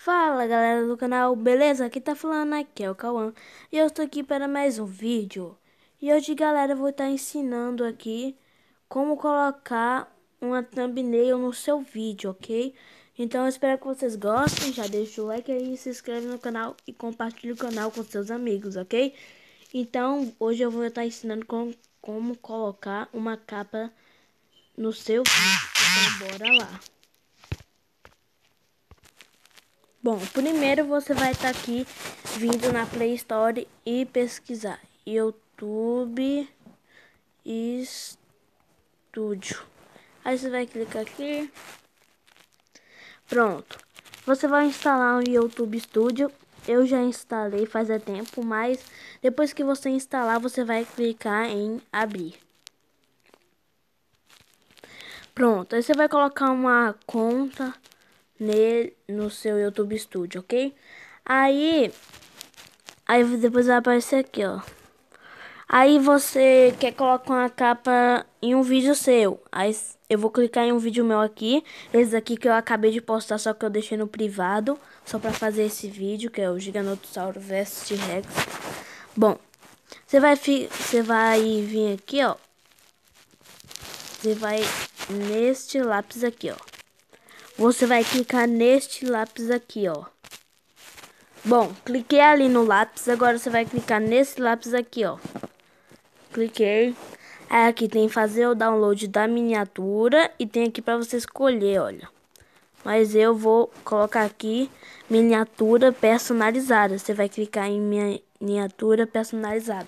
Fala galera do canal, beleza? Aqui tá falando aqui é o Cauã e eu estou aqui para mais um vídeo. E hoje galera eu vou estar ensinando aqui como colocar uma thumbnail no seu vídeo, ok? Então eu espero que vocês gostem, já deixa o like aí, se inscreve no canal e compartilha o canal com seus amigos, ok? Então hoje eu vou estar ensinando como colocar uma capa no seu vídeo, então bora lá. Bom, primeiro você vai estar aqui vindo na Play Store e pesquisar YouTube Studio. Aí você vai clicar aqui. Pronto. Você vai instalar o YouTube Studio. Eu já instalei faz tempo, mas depois que você instalar, você vai clicar em abrir. Pronto. Aí você vai colocar uma conta no seu YouTube Studio, ok? Aí depois vai aparecer aqui, ó. Aí você quer colocar uma capa em um vídeo seu. Aí eu vou clicar em um vídeo meu aqui. Esse aqui que eu acabei de postar, só que eu deixei no privado. Só pra fazer esse vídeo, que é o Giganotossauro vs T-Rex. Bom, você vai vir aqui, ó. Você vai neste lápis aqui, ó. Você vai clicar neste lápis aqui, ó. Bom, cliquei ali no lápis, agora você vai clicar nesse lápis aqui, ó. Cliquei. Aí aqui tem fazer o download da miniatura e tem aqui para você escolher, olha. Mas eu vou colocar aqui miniatura personalizada. Você vai clicar em miniatura personalizada.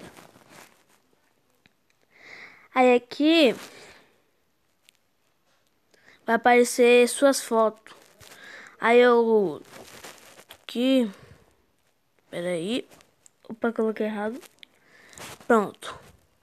Aí aqui vai aparecer suas fotos. Aí eu aqui, peraí, opa, coloquei errado. Pronto.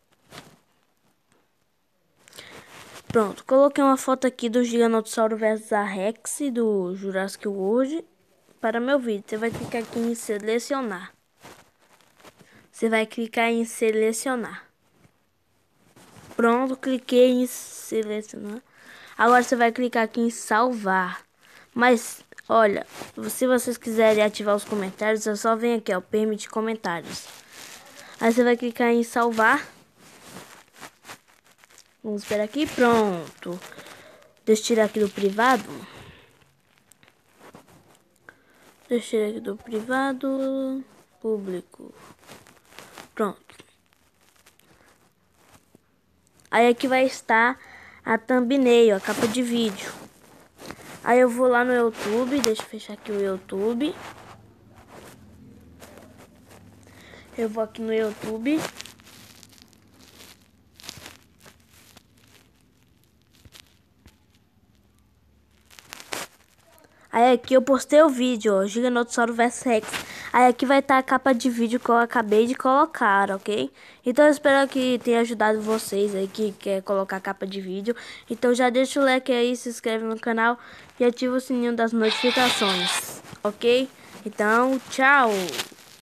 Pronto, coloquei uma foto aqui do Giganotossauro vs Rex do Jurassic World para meu vídeo. Você vai clicar aqui em selecionar. Você vai clicar em selecionar. Pronto, cliquei em selecionar. Agora você vai clicar aqui em salvar. Mas, olha, se vocês quiserem ativar os comentários, é só vir aqui, ó, permitir comentários. Aí você vai clicar em salvar. Vamos esperar aqui, pronto. Deixa eu tirar aqui do privado. Deixa eu tirar aqui do privado, público. Pronto. Aí aqui vai estar a thumbnail, a capa de vídeo. Aí eu vou lá no YouTube, deixa eu fechar aqui o YouTube. Eu vou aqui no YouTube. Aí aqui eu postei o vídeo, ó, Giganotossauro vs Rex. Aí aqui vai estar a capa de vídeo que eu acabei de colocar, ok? Então eu espero que tenha ajudado vocês aí que quer colocar capa de vídeo. Então já deixa o like aí, se inscreve no canal e ativa o sininho das notificações, ok? Então, tchau!